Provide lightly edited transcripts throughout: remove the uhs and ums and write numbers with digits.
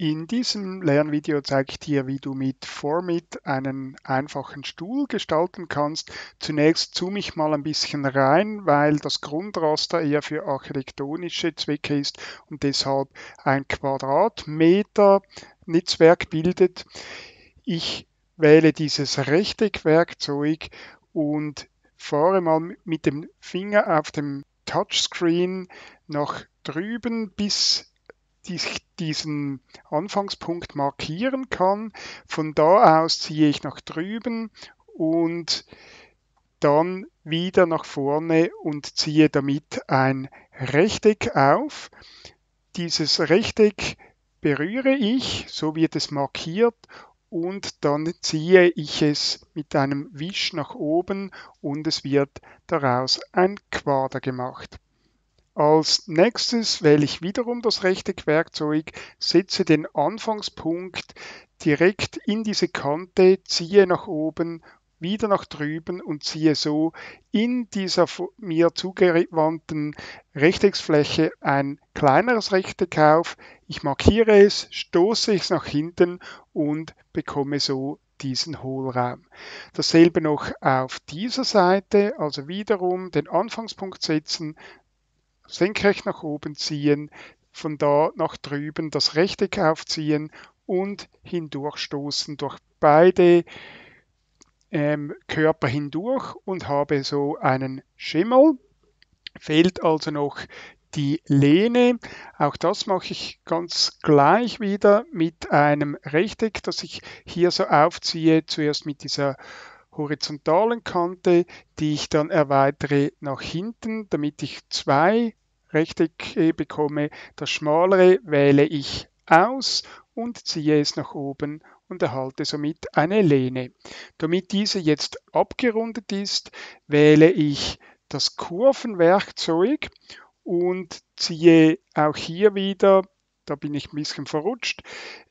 In diesem Lernvideo zeige ich dir, wie du mit Formit einen einfachen Stuhl gestalten kannst. Zunächst zoome ich mal ein bisschen rein, weil das Grundraster eher für architektonische Zwecke ist und deshalb ein Quadratmeter Netzwerk bildet. Ich wähle dieses Rechteckwerkzeug und fahre mal mit dem Finger auf dem Touchscreen nach drüben, bis ich diesen Anfangspunkt markieren kann. Von da aus ziehe ich nach drüben und dann wieder nach vorne und ziehe damit ein Rechteck auf. Dieses Rechteck berühre ich, so wird es markiert, und dann ziehe ich es mit einem Wisch nach oben und es wird daraus ein Quader gemacht. Als nächstes wähle ich wiederum das Rechteckwerkzeug, setze den Anfangspunkt direkt in diese Kante, ziehe nach oben, wieder nach drüben und ziehe so in dieser mir zugewandten Rechtecksfläche ein kleineres Rechteck auf. Ich markiere es, stoße es nach hinten und bekomme so diesen Hohlraum. Dasselbe noch auf dieser Seite, also wiederum den Anfangspunkt setzen, senkrecht nach oben ziehen, von da nach drüben das Rechteck aufziehen und hindurchstoßen durch beide Körper hindurch und habe so einen Schimmel. Fehlt also noch die Lehne. Auch das mache ich ganz gleich wieder mit einem Rechteck, das ich hier so aufziehe, zuerst mit dieser horizontalen Kante, die ich dann erweitere nach hinten, damit ich zwei Rechtecke bekomme. Das schmalere wähle ich aus und ziehe es nach oben und erhalte somit eine Lehne. Damit diese jetzt abgerundet ist, wähle ich das Kurvenwerkzeug und ziehe auch hier wieder, da bin ich ein bisschen verrutscht,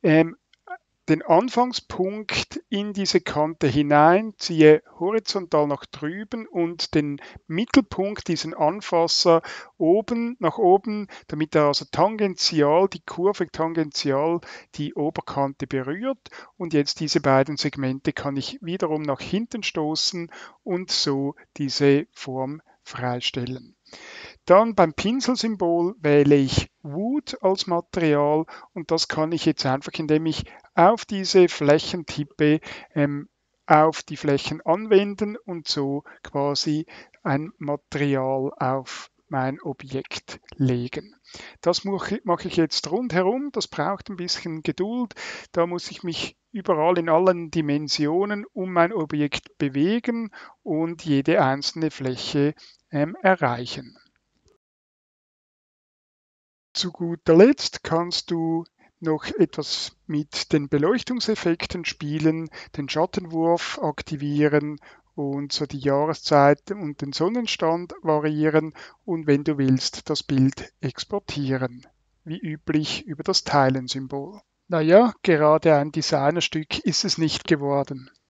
den Anfangspunkt in diese Kante hinein, ziehe horizontal nach drüben und den Mittelpunkt, diesen Anfasser, oben nach oben, damit er also tangential, die Kurve tangential die Oberkante berührt. Und jetzt diese beiden Segmente kann ich wiederum nach hinten stoßen und so diese Form freistellen. Dann beim Pinselsymbol wähle ich Wood als Material und das kann ich jetzt einfach, indem ich auf diese Flächen tippe, auf die Flächen anwenden und so quasi ein Material auf mein Objekt legen. Das mache ich jetzt rundherum, das braucht ein bisschen Geduld, da muss ich mich überall in allen Dimensionen um mein Objekt bewegen und jede einzelne Fläche erreichen. Zu guter Letzt kannst du noch etwas mit den Beleuchtungseffekten spielen, den Schattenwurf aktivieren und so die Jahreszeit und den Sonnenstand variieren und wenn du willst, das Bild exportieren. Wie üblich über das Teilen-Symbol. Naja, gerade ein Designerstück ist es nicht geworden.